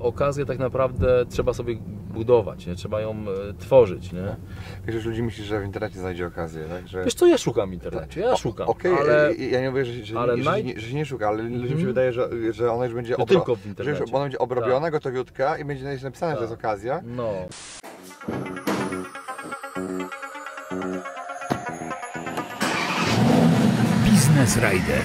okazję tak naprawdę trzeba sobie budować, nie? Trzeba ją tworzyć. Nie? Wiesz, ludzi myśli, że w internecie znajdzie okazję, tak? Że... Wiesz co, ja szukam w internecie, ja szukam. Okej, ale... ja nie mówię, że się nie szuka, ale ludziom się wydaje, że ona już będzie tylko w internecie. Że ona będzie obrobiona, gotowiutka i będzie napisane, że to jest okazja. No. Business Rider.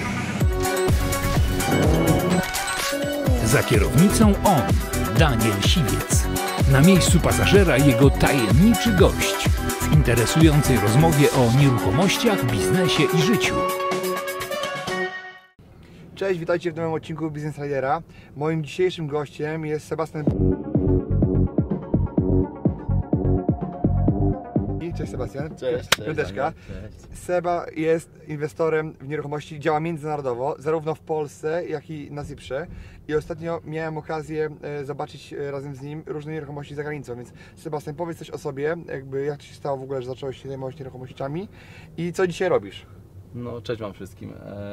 Za kierownicą on, Daniel Siwiec. Na miejscu pasażera jego tajemniczy gość w interesującej rozmowie o nieruchomościach, biznesie i życiu. Cześć, witajcie w nowym odcinku Business Ridera. Moim dzisiejszym gościem jest Sebastian. Cześć Sebastian. Cześć. Piąteczka. Cześć. Seba jest inwestorem w nieruchomości, działa międzynarodowo, zarówno w Polsce, jak i na Cyprze. I ostatnio miałem okazję zobaczyć razem z nim różne nieruchomości za granicą, więc Sebastian, powiedz coś o sobie, jak to się stało w ogóle, że zacząłeś się zajmować nieruchomościami i co dzisiaj robisz? No, cześć wam wszystkim.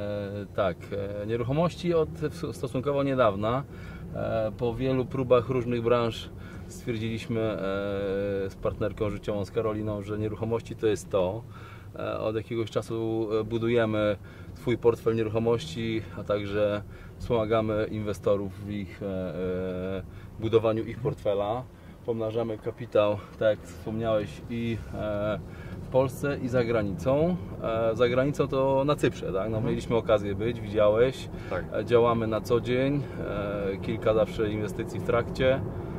Nieruchomości od stosunkowo niedawna. Po wielu próbach różnych branż stwierdziliśmy z partnerką życiową, z Karoliną, że nieruchomości to jest to. Od jakiegoś czasu budujemy swój portfel nieruchomości, a także wspomagamy inwestorów w ich budowaniu ich portfela. Pomnażamy kapitał, tak jak wspomniałeś, i w Polsce, i za granicą. Za granicą to na Cyprze, tak? No, mieliśmy okazję być, widziałeś. Tak. Działamy na co dzień, kilka zawsze inwestycji w trakcie.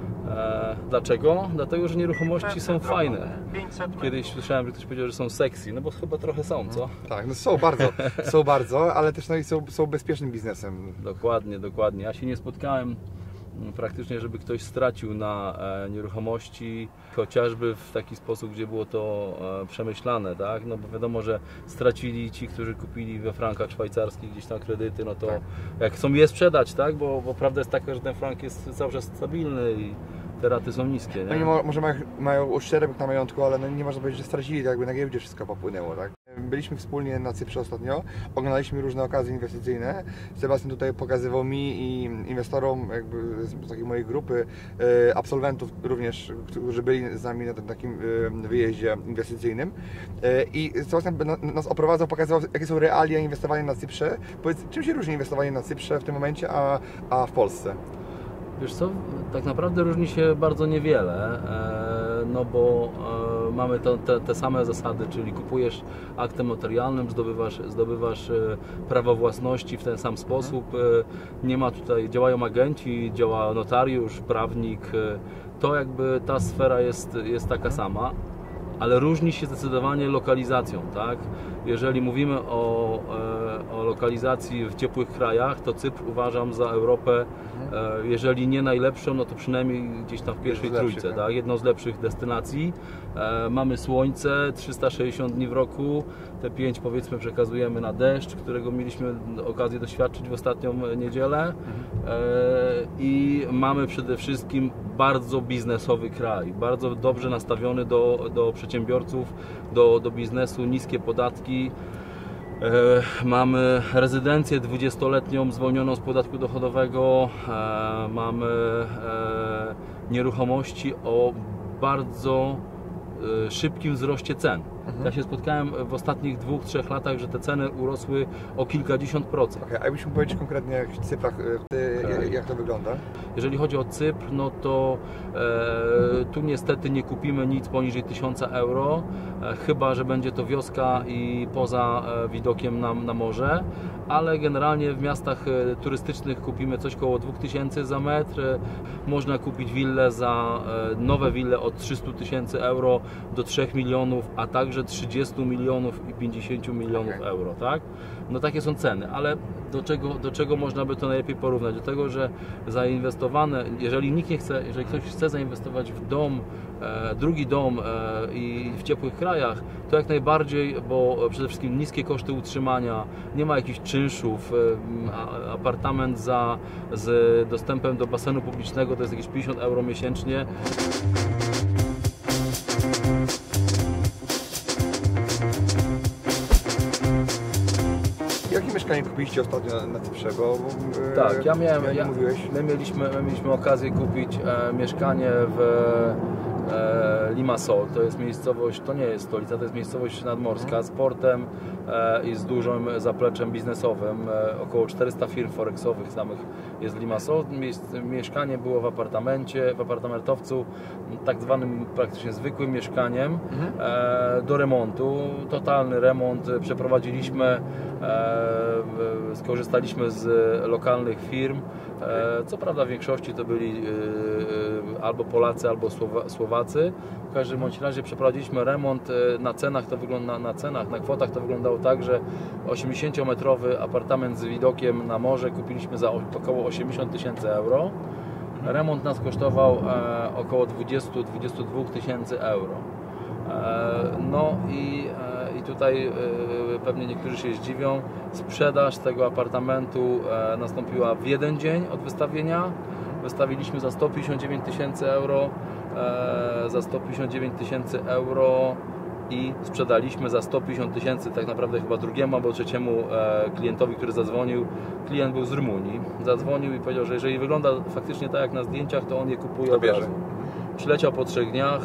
Dlaczego? Dlatego, że nieruchomości są fajne. Kiedyś słyszałem, że ktoś powiedział, że są sexy, no bo chyba trochę są, co? Tak, no są bardzo, ale też no i są bezpiecznym biznesem. Dokładnie. Ja się nie spotkałem praktycznie, żeby ktoś stracił na nieruchomości, chociażby w taki sposób, gdzie było to przemyślane, tak? No bo wiadomo, że stracili ci, którzy kupili we frankach szwajcarskich gdzieś tam kredyty, no to jak chcą je sprzedać, tak? Bo prawda jest taka, że ten frank jest cały czas stabilny i te raty są niskie, nie? No nie może mają uszczerbek na majątku, ale no nie można powiedzieć, że stracili, tak jakby na giełdzie wszystko popłynęło, tak? Byliśmy wspólnie na Cyprze ostatnio, oglądaliśmy różne okazje inwestycyjne. Sebastian tutaj pokazywał mi i inwestorom jakby z takiej mojej grupy absolwentów również, którzy byli z nami na tym takim wyjeździe inwestycyjnym. I Sebastian nas oprowadzał, pokazywał, jakie są realia inwestowania na Cyprze. Powiedz, czym się różni inwestowanie na Cyprze w tym momencie, a w Polsce? Wiesz co, tak naprawdę różni się bardzo niewiele, no bo mamy te same zasady, czyli kupujesz aktem notarialnym, zdobywasz prawo własności w ten sam sposób, nie ma tutaj, działają agenci, działa notariusz, prawnik, to jakby ta sfera jest taka sama. Ale różni się zdecydowanie lokalizacją, tak? Jeżeli mówimy o lokalizacji w ciepłych krajach, to Cypr uważam za Europę, jeżeli nie najlepszą, no to przynajmniej gdzieś tam w pierwszej trójce, tak? Jedną z lepszych destynacji. Mamy słońce, 360 dni w roku, te 5 powiedzmy przekazujemy na deszcz, którego mieliśmy okazję doświadczyć w ostatnią niedzielę. I mamy przede wszystkim bardzo biznesowy kraj, bardzo dobrze nastawiony do przedsiębiorców, do biznesu, niskie podatki. Mamy rezydencję 20-letnią zwolnioną z podatku dochodowego, mamy nieruchomości o bardzo szybkim wzroście cen. Ja się spotkałem w ostatnich 2-3 latach, że te ceny urosły o kilkadziesiąt procent. Okay, a jakbyś mógł powiedzieć konkretnie w cyfrach, jak to wygląda? Jeżeli chodzi o Cypr, no to tu niestety nie kupimy nic poniżej 1000 euro, chyba że będzie to wioska i poza widokiem na morze, ale generalnie w miastach turystycznych kupimy coś koło 2000 za metr. Można kupić willę nowe wille od 300 000 euro do 3 milionów, a także 30 milionów i 50 milionów euro, tak? No takie są ceny, ale do czego można by to najlepiej porównać? Do tego, że zainwestowane, jeżeli ktoś chce zainwestować w dom, drugi dom i w ciepłych krajach, to jak najbardziej, bo przede wszystkim niskie koszty utrzymania, nie ma jakichś czynszów, apartament z dostępem do basenu publicznego to jest jakieś 50 euro miesięcznie. mieszkanie kupiliście ostatnio na Cyprze, bo tak, my mieliśmy okazję kupić mieszkanie w Limassol. To jest miejscowość, to nie jest stolica, to jest miejscowość nadmorska z portem i z dużym zapleczem biznesowym. Około 400 firm forexowych samych jest w Limassol. Mieszkanie było w apartamentowcu, tak zwanym praktycznie zwykłym mieszkaniem do remontu. Totalny remont przeprowadziliśmy, skorzystaliśmy z lokalnych firm. Co prawda w większości to byli albo Polacy, albo Słowacy. W każdym bądź razie przeprowadziliśmy remont. Na kwotach to wyglądało tak, że 80-metrowy apartament z widokiem na morze kupiliśmy za około 80 000 euro. Remont nas kosztował około 20-22 tysięcy euro. No i tutaj pewnie niektórzy się zdziwią, sprzedaż tego apartamentu nastąpiła w jeden dzień od wystawienia. Wystawiliśmy za 159 tysięcy euro, i sprzedaliśmy za 150 tysięcy tak naprawdę chyba drugiemu albo trzeciemu klientowi, który zadzwonił. Klient był z Rumunii. Zadzwonił i powiedział, że jeżeli wygląda faktycznie tak jak na zdjęciach, to on je kupuje od razu. Przyleciał po 3 dniach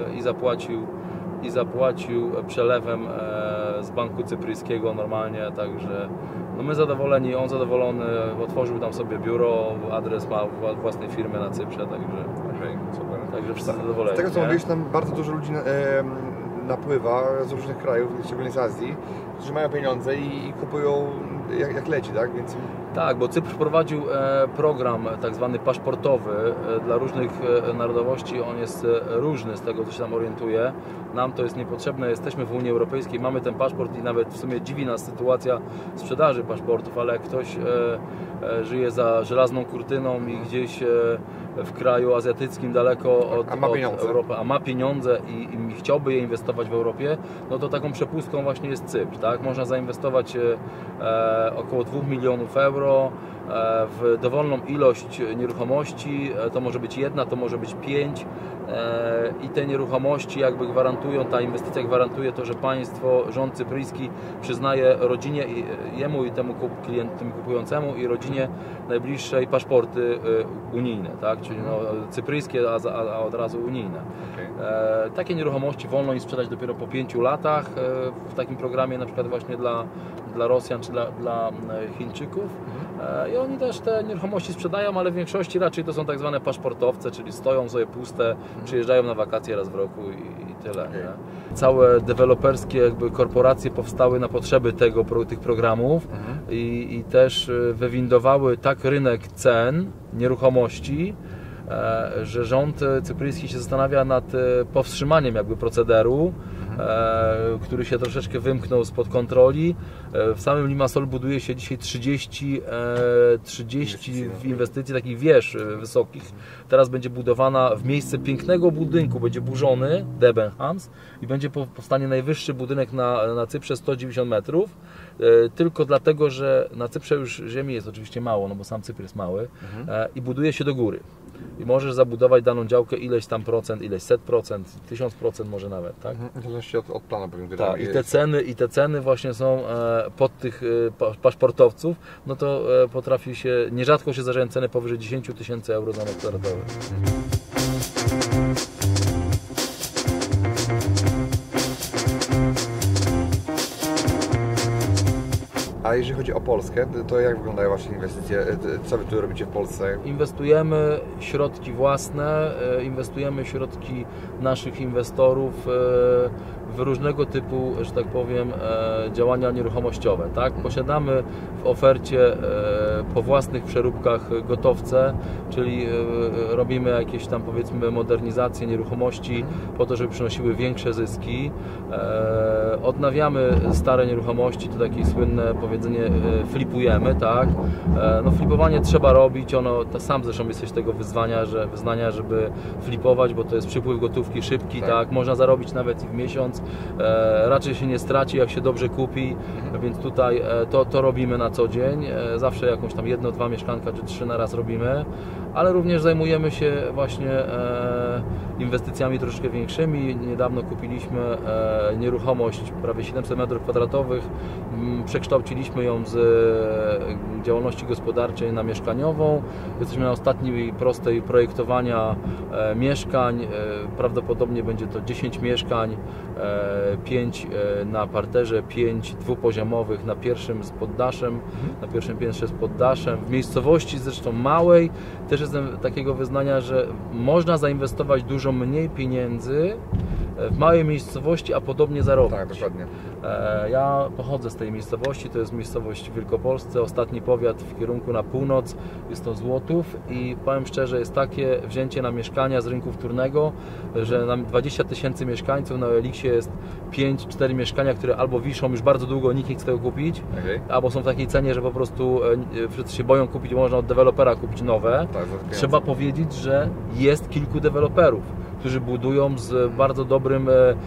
i zapłacił przelewem z banku cypryjskiego normalnie, także no my zadowoleni, on zadowolony, otworzył tam sobie biuro, adres ma własnej firmy na Cyprze, także super. Także wszyscy zadowoleni. Z tego co mówisz, tam bardzo dużo ludzi napływa z różnych krajów, szczególnie z Azji, którzy mają pieniądze i kupują jak leci, tak? Więc... Tak, bo Cypr wprowadził program tak zwany paszportowy dla różnych narodowości. On jest różny z tego, co się tam orientuje. Nam to jest niepotrzebne, jesteśmy w Unii Europejskiej, mamy ten paszport i nawet w sumie dziwi nas sytuacja sprzedaży paszportów, ale jak ktoś żyje za żelazną kurtyną i gdzieś w kraju azjatyckim daleko od Europy, a ma pieniądze i chciałby je inwestować w Europie, no to taką przepustką właśnie jest Cypr, tak? Można zainwestować około 2 milionów euro w dowolną ilość nieruchomości, to może być 1, to może być 5 i te nieruchomości jakby gwarantują, ta inwestycja gwarantuje to, że państwo, rząd cypryjski przyznaje rodzinie, jemu i temu kupującemu i rodzinie najbliższej paszporty unijne, tak? Czyli no, cypryjskie, a od razu unijne. Okay. Takie nieruchomości wolno im sprzedać dopiero po 5 latach w takim programie na przykład właśnie dla Rosjan czy dla Chińczyków. I oni też te nieruchomości sprzedają, ale w większości raczej to są tak zwane paszportowce, czyli stoją sobie puste, przyjeżdżają na wakacje raz w roku i tyle. Nie? Całe deweloperskie jakby korporacje powstały na potrzeby tych programów i też wywindowały tak rynek cen nieruchomości, że rząd cypryjski się zastanawia nad powstrzymaniem jakby procederu, który się troszeczkę wymknął spod kontroli. W samym Limassol buduje się dzisiaj 30 inwestycji takich wież wysokich. Teraz będzie budowana w miejsce pięknego budynku, będzie burzony Debenhams i będzie powstanie najwyższy budynek na Cyprze, 190 metrów. Tylko dlatego, że na Cyprze już ziemi jest oczywiście mało, no bo sam Cypr jest mały i buduje się do góry. I możesz zabudować daną działkę ileś tam procent, ileś set procent, 1000% może nawet, tak? W zależności od planu pewnie. Tak, i te ceny właśnie są pod tych paszportowców, no to potrafi się, nierzadko się zdarzają ceny powyżej 10 000 euro za metr kwadratowy. A jeżeli chodzi o Polskę, to jak wyglądają Wasze inwestycje? Co Wy tu robicie w Polsce? Inwestujemy środki własne, inwestujemy środki naszych inwestorów w różnego typu, że tak powiem, działania nieruchomościowe. Tak? Posiadamy w ofercie po własnych przeróbkach gotowce, czyli robimy jakieś tam powiedzmy modernizacje nieruchomości po to, żeby przynosiły większe zyski. Odnawiamy stare nieruchomości, to takie słynne powiedzenie flipujemy, tak? No flipowanie trzeba robić, sam zresztą jesteś tego wyznania, żeby flipować, bo to jest przypływ gotówki szybki, tak? Można zarobić nawet i w miesiąc, raczej się nie straci, jak się dobrze kupi, więc tutaj to robimy na co dzień, zawsze jakąś tam 1-2 mieszkanka czy 3 na raz robimy. ale również zajmujemy się właśnie inwestycjami troszkę większymi. Niedawno kupiliśmy nieruchomość prawie 700 m2. Przekształciliśmy ją z działalności gospodarczej na mieszkaniową. Jesteśmy na ostatniej prostej projektowania mieszkań. Prawdopodobnie będzie to 10 mieszkań, 5 na parterze, 5 dwupoziomowych na pierwszym z poddaszem, na pierwszym piętrze z poddaszem. W miejscowości zresztą małej też jestem takiego wyznania, że można zainwestować dużo mniej pieniędzy w małej miejscowości, a podobnie zarobić. Tak, dokładnie. Ja pochodzę z tej miejscowości, to jest miejscowość w Wielkopolsce, ostatni powiat w kierunku na północ, jest to Złotów i powiem szczerze, jest takie wzięcie na mieszkania z rynku wtórnego, że na 20 000 mieszkańców na Eliksie jest 5-4 mieszkania, które albo wiszą już bardzo długo, nikt nie chce tego kupić, albo są w takiej cenie, że po prostu wszyscy się boją kupić, można od dewelopera kupić nowe. Tak, trzeba powiedzieć, że jest kilku deweloperów, którzy budują z bardzo dobrym,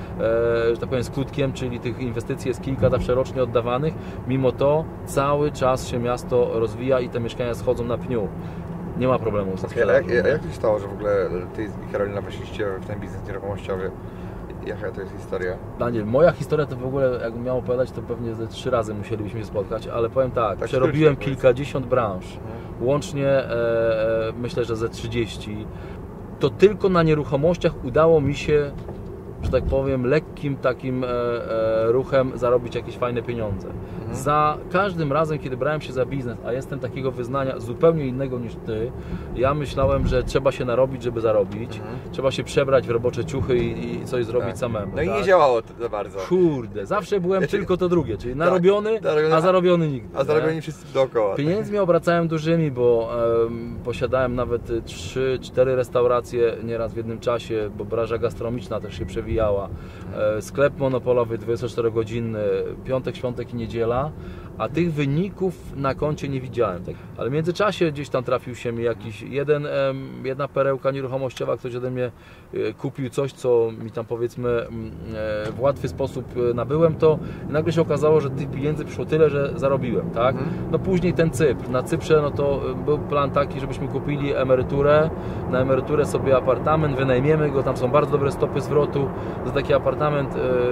że tak powiem, skutkiem, czyli tych inwestycji jest kilka zawsze rocznie oddawanych. Mimo to cały czas się miasto rozwija i te mieszkania schodzą na pniu. Nie ma problemu ze sprzedażą. Jak to się stało, że w ogóle Ty i Karolina weszliście w ten biznes nieruchomościowy? Jaka to jest historia? Daniel, moja historia to w ogóle, jakbym miał opowiadać, to pewnie ze 3 razy musielibyśmy się spotkać, ale powiem tak, przerobiłem kilkadziesiąt branż, łącznie myślę, że ze 30. To tylko na nieruchomościach udało mi się, że tak powiem, lekkim takim ruchem zarobić jakieś fajne pieniądze. Za każdym razem, kiedy brałem się za biznes, a jestem takiego wyznania zupełnie innego niż Ty, ja myślałem, że trzeba się narobić, żeby zarobić. Trzeba się przebrać w robocze ciuchy i coś zrobić samemu. No i nie działało to za bardzo. Kurde, zawsze byłem tylko to drugie, czyli narobiony, a zarobiony nigdy. A zarobieni wszyscy dookoła. Pieniędzmi obracałem dużymi, bo posiadałem nawet 3-4 restauracje nieraz w jednym czasie, bo branża gastronomiczna też się przewijała. Sklep monopolowy 24-godzinny, piątek, świątek i niedziela, a tych wyników na koncie nie widziałem. Ale w międzyczasie gdzieś tam trafił się mi jakiś jedna perełka nieruchomościowa, ktoś ode mnie kupił coś, co mi tam powiedzmy w łatwy sposób nabyłem to i nagle się okazało, że tych pieniędzy przyszło tyle, że zarobiłem, tak? No później ten Cypr. Na Cyprze no to był plan taki, żebyśmy kupili emeryturę, na emeryturę sobie apartament, wynajmiemy go, tam są bardzo dobre stopy zwrotu, za taki apartament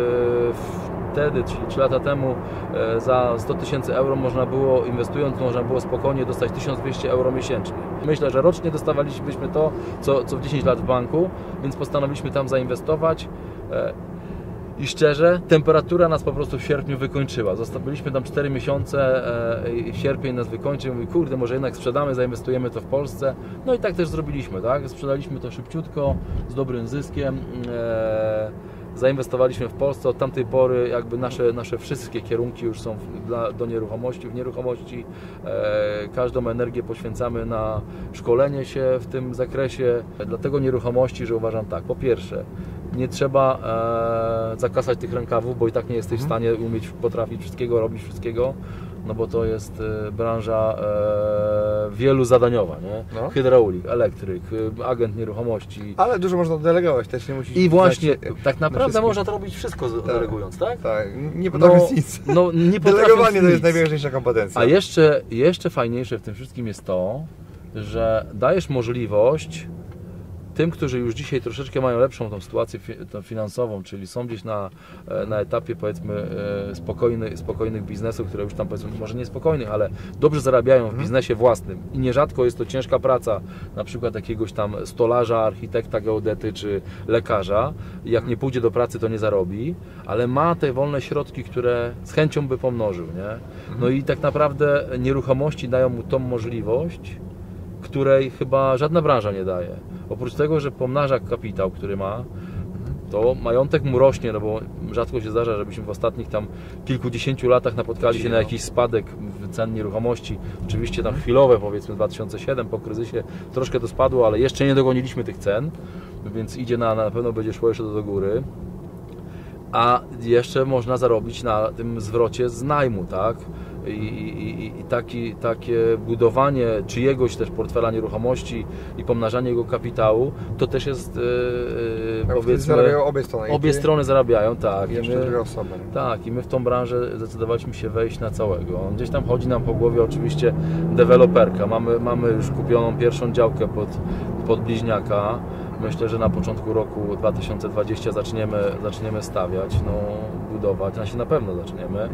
wtedy, czyli 3 lata temu, za 100 000 euro można było, inwestując, można było spokojnie dostać 1200 euro miesięcznie. Myślę, że rocznie dostawalibyśmy to, co w 10 lat w banku, więc postanowiliśmy tam zainwestować. I szczerze, temperatura nas po prostu w sierpniu wykończyła. Byliśmy tam 4 miesiące i sierpień nas wykończył. Mówi, kurde, może jednak sprzedamy, zainwestujemy to w Polsce. No i tak też zrobiliśmy, tak? Sprzedaliśmy to szybciutko, z dobrym zyskiem. Zainwestowaliśmy w Polsce, od tamtej pory jakby nasze wszystkie kierunki już są do nieruchomości. W nieruchomości każdą energię poświęcamy na szkolenie się w tym zakresie. Dlatego nieruchomości, że uważam tak, po pierwsze, nie trzeba zakasać tych rękawów, bo i tak nie jesteś w stanie potrafić wszystkiego, robić wszystkiego, no bo to jest branża wieluzadaniowa, nie? No. Hydraulik, elektryk, agent nieruchomości. Ale dużo można delegować, też nie musisz... I właśnie, tak naprawdę można to robić wszystko delegując, tak? Tak, nie potrafisz nic. No, nie delegowanie to jest najważniejsza kompetencja. A jeszcze fajniejsze w tym wszystkim jest to, że dajesz możliwość tym, którzy już dzisiaj troszeczkę mają lepszą tą sytuację finansową, czyli są gdzieś na etapie powiedzmy spokojnych biznesów, które już tam powiedzmy może nie spokojnych, ale dobrze zarabiają w biznesie własnym i nierzadko jest to ciężka praca, na przykład jakiegoś tam stolarza, architekta, geodety czy lekarza. Jak nie pójdzie do pracy, to nie zarobi, ale ma te wolne środki, które z chęcią by pomnożył, nie? No i tak naprawdę nieruchomości dają mu tą możliwość, której chyba żadna branża nie daje. Oprócz tego, że pomnaża kapitał, który ma, to majątek mu rośnie, no bo rzadko się zdarza, żebyśmy w ostatnich tam kilkudziesięciu latach napotkali się na jakiś spadek cen nieruchomości. Oczywiście tam chwilowe, powiedzmy 2007 po kryzysie troszkę to spadło, ale jeszcze nie dogoniliśmy tych cen, więc idzie na pewno będzie szło jeszcze do góry. A jeszcze można zarobić na tym zwrocie z najmu, tak? I takie budowanie czyjegoś też portfela nieruchomości i pomnażanie jego kapitału, to też jest powiedzmy... Zarabiają obie strony. Obie strony zarabiają, tak. I jeszcze druga osoba. Tak, i my w tą branżę zdecydowaliśmy się wejść na całego. Gdzieś tam chodzi nam po głowie oczywiście deweloperka. Mamy już kupioną pierwszą działkę pod Bliźniaka. Myślę, że na początku roku 2020 zaczniemy stawiać, budować. Na pewno zaczniemy.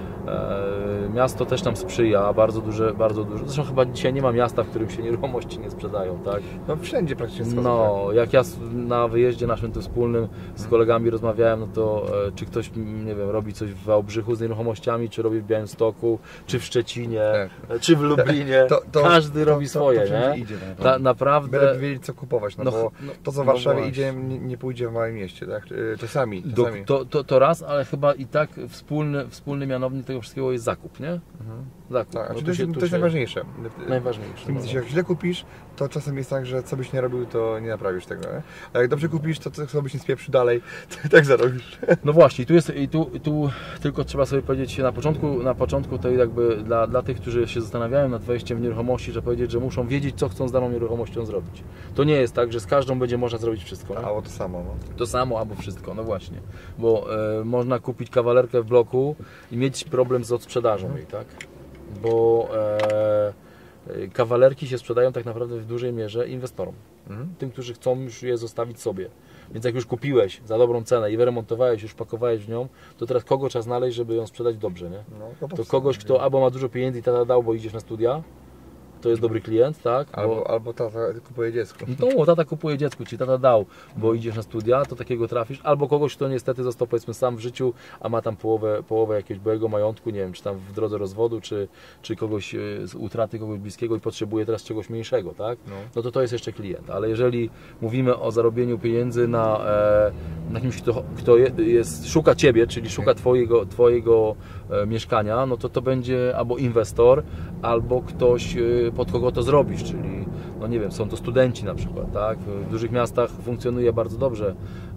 Miasto też nam sprzyja, bardzo duże. Zresztą chyba dzisiaj nie ma miasta, w którym się nieruchomości nie sprzedają, tak? No wszędzie praktycznie schodzą. No, jak ja na wyjeździe naszym tu wspólnym z kolegami rozmawiałem, no to czy ktoś, nie wiem, robi coś w Wałbrzychu z nieruchomościami, czy robi w Białymstoku, czy w Szczecinie, czy w Lublinie, każdy robi swoje, nie? Idzie, Naprawdę... Byle wiedzieć, co kupować, bo to, co w Warszawie idzie, nie pójdzie w małym mieście, tak? Czasami. To raz, ale chyba i tak wspólny mianownik tego wszystkiego jest zakup, nie? Zakup. Tak, to jest najważniejsze. Najważniejsze. Jak źle kupisz, to czasem jest tak, że co byś nie robił, to nie naprawisz tego. Nie? A jak dobrze kupisz, to co byś nie spieprzył dalej, to i tak zarobisz. No właśnie, tu tylko trzeba sobie powiedzieć na początku to jakby dla tych, którzy się zastanawiają nad wejściem w nieruchomości, że powiedzieć, że muszą wiedzieć, co chcą z daną nieruchomością zrobić. To nie jest tak, że z każdą będzie można zrobić wszystko. Nie? Albo to samo. To samo, albo wszystko, no właśnie. Bo można kupić kawalerkę w bloku i mieć problem z odsprzedażą jej, tak? Bo kawalerki się sprzedają tak naprawdę w dużej mierze inwestorom. Tym, którzy chcą już je zostawić sobie. Więc jak już kupiłeś za dobrą cenę i wyremontowałeś, już pakowałeś w nią, to teraz kogo trzeba znaleźć, żeby ją sprzedać dobrze, nie? To kogoś, kto albo ma dużo pieniędzy i tata dał, bo idziesz na studia, to jest dobry klient, tak? Albo tata kupuje dziecku. No, tata kupuje dziecku, ci tata dał, bo idziesz na studia, to takiego trafisz. Albo kogoś, kto niestety został, powiedzmy, sam w życiu, a ma tam połowę jakiegoś byłego majątku, nie wiem, czy tam w drodze rozwodu, czy kogoś z utraty kogoś bliskiego i potrzebuje teraz czegoś mniejszego, tak? No to jest jeszcze klient. Ale jeżeli mówimy o zarobieniu pieniędzy na kimś, kto szuka Ciebie, czyli szuka Twojego mieszkania, no to będzie albo inwestor, albo ktoś, pod kogo to zrobisz, czyli, no nie wiem, są to studenci na przykład, tak? W dużych miastach funkcjonuje bardzo dobrze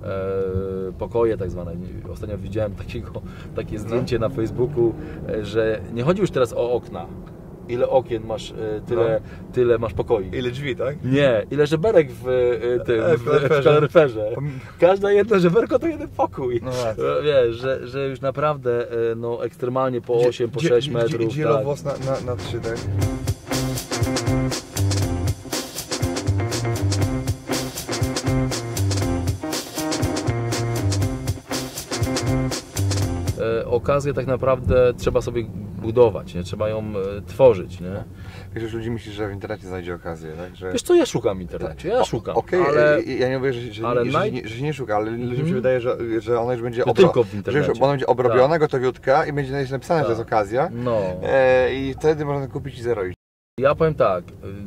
pokoje tak zwane. Ostatnio widziałem takie zdjęcie na Facebooku, że nie chodzi już teraz o okna. Ile okien masz, tyle masz pokoi. Ile drzwi, tak? Nie, ile żeberek w kaloryferze. Każda jedna żeberko to jeden pokój. No wiesz, że już naprawdę ekstremalnie po 8, po 6 metrów. Dzielowłos na 3, tak? Okazję tak naprawdę trzeba sobie budować, nie? Trzeba ją tworzyć, nie? Wiesz, ludzi myśli, że w internecie znajdzie okazję, tak? Że... Wiesz co, ja szukam w internecie, ja szukam. Ale... Ja nie mówię, że się nie szuka, ale ludziom się wydaje, że ona już będzie tylko w internecie. Że ona będzie obrobiona, gotowiutka i będzie napisane, że jest okazja. I wtedy można kupić i zarobić. Ja powiem tak,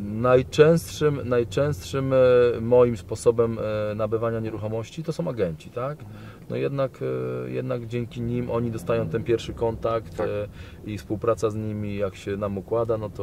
najczęstszym moim sposobem nabywania nieruchomości to są agenci, tak? No jednak dzięki nim oni dostają ten pierwszy kontakt, tak. I współpraca z nimi, jak się nam układa, no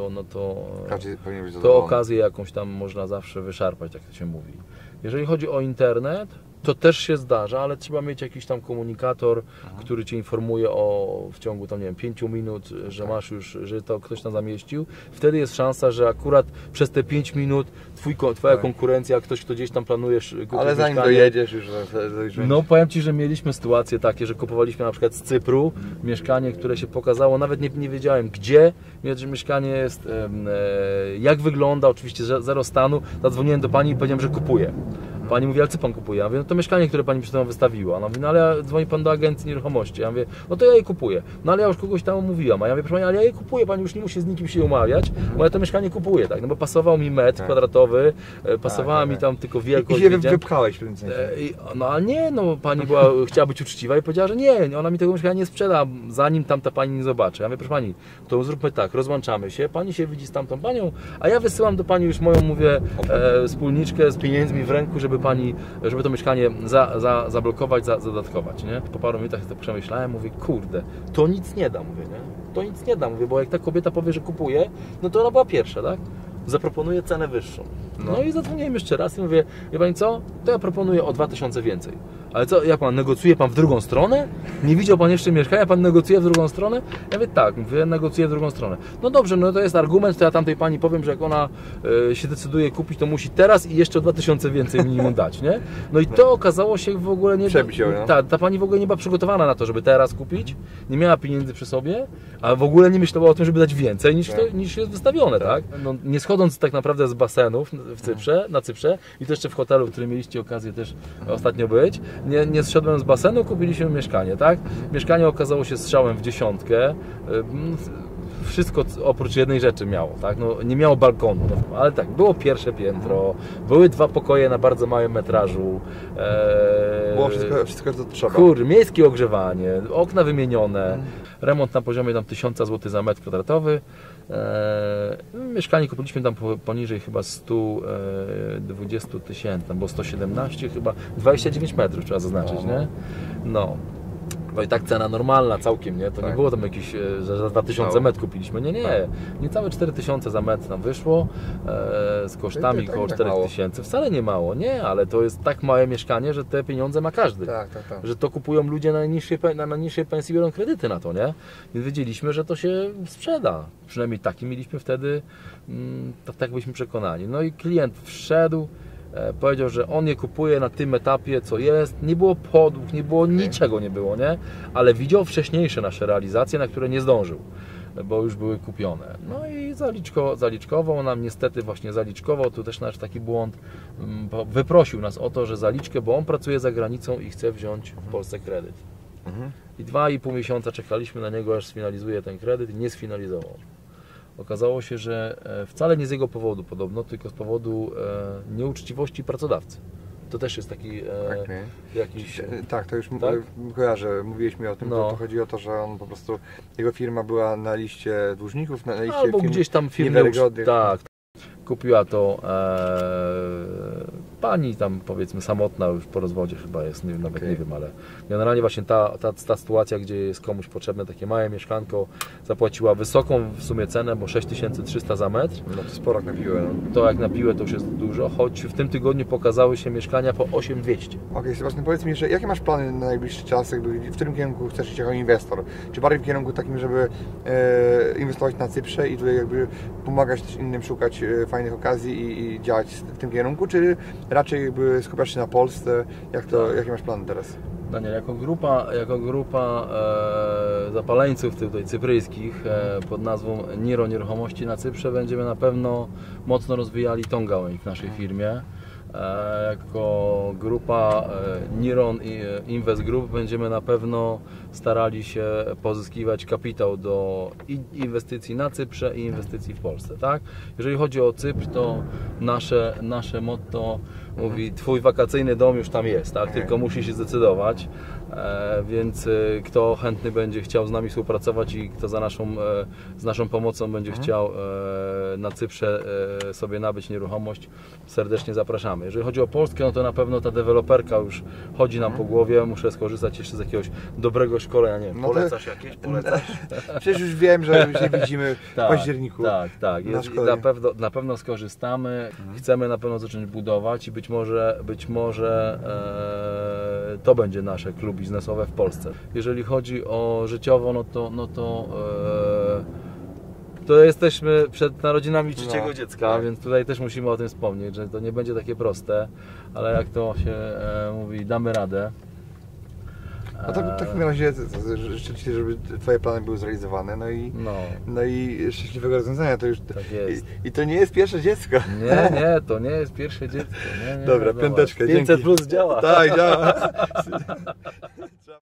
to okazję jakąś tam można zawsze wyszarpać, jak to się mówi. Jeżeli chodzi o internet, to też się zdarza, ale trzeba mieć jakiś tam komunikator, który Cię informuje w ciągu tam, nie wiem, 5 minut, że masz już, że to ktoś tam zamieścił. Wtedy jest szansa, że akurat przez te 5 minut Twoja konkurencja, ktoś, kto gdzieś tam planujesz kupić ale zanim mieszkanie, dojedziesz już... No powiem Ci, że mieliśmy sytuacje takie, że kupowaliśmy na przykład z Cypru mieszkanie, które się pokazało, nawet nie wiedziałem gdzie, że mieszkanie jest, jak wygląda, oczywiście zero stanu. Zadzwoniłem do Pani i powiedziałem, że kupuję. Pani mówi, ale co Pan kupuje? Ja mówię, no to mieszkanie, które Pani przed chwilą wystawiła. Ona mówi, no ale dzwoni Pan do agencji nieruchomości. Ja mówię, no to ja je kupuję. No ale ja już kogoś tam umówiłam. A ja mówię, proszę Pani, ale ja je kupuję, Pani już nie musi z nikim się umawiać, bo ja to mieszkanie kupuję, tak? No bo pasował mi metr kwadratowy, pasowała mi tam tylko wielkość. I się wypchałeś w tym sensie. No ale nie, no Pani chciała być uczciwa i powiedziała, że nie, ona mi tego mieszkania nie sprzeda, zanim tamta Pani nie zobaczy. Ja mówię, proszę Pani, to zróbmy tak, rozłączamy się, Pani się widzi z tamtą Panią, a ja wysyłam do Pani już moją, mówię, wspólniczkę z pieniędzmi w ręku, żeby to mieszkanie zablokować, zadatkować, nie? Po paru minutach to przemyślałem, mówię, kurde, to nic nie da, mówię, nie? To nic nie da, mówię, bo jak ta kobieta powie, że kupuje, no to ona była pierwsza, tak? zaproponuję cenę wyższą. No i zadzwoniłem jeszcze raz i mówię, wie Pani co, to ja proponuję o 2000 więcej. Ale co, jak Pan, negocjuje Pan w drugą stronę? Nie widział Pan jeszcze mieszkania, Pan negocjuje w drugą stronę? Ja mówię, tak, mówię, negocjuję w drugą stronę. No dobrze, no to jest argument, to ja tamtej Pani powiem, że jak ona się decyduje kupić, to musi teraz i jeszcze o 2000 więcej minimum dać, nie? No i to okazało się w ogóle nie... Ta Pani w ogóle nie była przygotowana na to, żeby teraz kupić, nie miała pieniędzy przy sobie, a w ogóle nie myślała o tym, żeby dać więcej niż jest wystawione, tak? No, nie schodząc tak naprawdę z basenów na Cyprze i to jeszcze w hotelu, w którym mieliście okazję też ostatnio być, nie zszedłem z basenu, kupiliśmy mieszkanie, tak? Mieszkanie okazało się strzałem w dziesiątkę. Wszystko oprócz jednej rzeczy miało, tak? No, nie miało balkonu, no, ale tak, było pierwsze piętro, były 2 pokoje na bardzo małym metrażu. Było wszystko co trzeba. Miejskie ogrzewanie, okna wymienione, remont na poziomie tam 1000 zł za metr kwadratowy. Mieszkanie kupiliśmy tam poniżej chyba 120 000, tam było 117 chyba, 29 metrów trzeba zaznaczyć, nie? No. No i tak cena normalna całkiem, nie? To nie było tam jakieś, że za 2000 metr kupiliśmy, nie. Niecałe 4000 za metr nam wyszło, z kosztami około 4000, wcale nie mało, nie, ale to jest tak małe mieszkanie, że te pieniądze ma każdy, że to kupują ludzie na niższej pensji, biorą kredyty na to, nie? Więc wiedzieliśmy, że to się sprzeda, przynajmniej taki mieliśmy wtedy, tak byliśmy przekonani. No i klient wszedł, powiedział, że on je kupuje na tym etapie, co jest. Nie było podłóg, nie było niczego, nie było, nie? Ale widział wcześniejsze nasze realizacje, na które nie zdążył, bo już były kupione. No i zaliczkował nam, niestety właśnie zaliczkował, tu też nasz taki błąd, wyprosił nas o to, że zaliczkę, bo on pracuje za granicą i chce wziąć w Polsce kredyt. I 2,5 miesiąca czekaliśmy na niego, aż sfinalizuje ten kredyt i nie sfinalizował. Okazało się, że wcale nie z jego powodu podobno, tylko z powodu nieuczciwości pracodawcy. To też jest taki jakiś... Tak, to już kojarzę, mówiłeś mi o tym, bo to chodzi o to, że on po prostu, jego firma była na liście dłużników, na liście albo gdzieś tam firmy kupiła to pani tam powiedzmy samotna, już po rozwodzie chyba jest, nawet nie wiem, ale generalnie właśnie ta sytuacja, gdzie jest komuś potrzebne takie małe mieszkanko, zapłaciła wysoką w sumie cenę, bo 6300 za metr. No to sporo jak na piłę. No. To jak na piłę to już jest dużo, choć w tym tygodniu pokazały się mieszkania po 8200. Okej, Sebastian, powiedz mi, że jakie masz plany na najbliższy czas, jakby w którym kierunku chcesz iść jako inwestor? Czy bardziej w kierunku takim, żeby inwestować na Cyprze i tutaj jakby pomagać też innym szukać fajnych okazji i działać w tym kierunku, czy raczej jakby skupiasz się na Polsce? Jakie masz plany teraz? Daniel, jako grupa zapaleńców tutaj cypryjskich pod nazwą Niro Nieruchomości na Cyprze będziemy na pewno mocno rozwijali tą gałęź w naszej firmie. Jako grupa Niron Invest Group będziemy na pewno starali się pozyskiwać kapitał do inwestycji na Cyprze i inwestycji w Polsce, tak? Jeżeli chodzi o Cypr, to nasze motto mówi: twój wakacyjny dom już tam jest, tak? Tylko musi się zdecydować, więc kto chętny będzie chciał z nami współpracować i kto z naszą pomocą będzie chciał na Cyprze sobie nabyć nieruchomość, serdecznie zapraszamy. Jeżeli chodzi o Polskę, no to na pewno ta deweloperka już chodzi nam po głowie, muszę skorzystać jeszcze z jakiegoś dobrego szkolenia, nie wiem, no polecasz jakieś? Polecasz? Przecież już wiem, że się widzimy w październiku. Tak. Na pewno skorzystamy, chcemy na pewno zacząć budować i być może to będzie nasze klub biznesowe w Polsce. Jeżeli chodzi o życiowo, to jesteśmy przed narodzinami trzeciego dziecka, więc tutaj też musimy o tym wspomnieć, że to nie będzie takie proste, ale jak to się mówi, damy radę. No to w takim razie życzę Ci, żeby Twoje plany były zrealizowane, no i szczęśliwego rozwiązania. To już tak jest. I to nie jest pierwsze dziecko. Nie, to nie jest pierwsze dziecko. Dobra, piąteczkę, 500 plus działa. Tak, działa.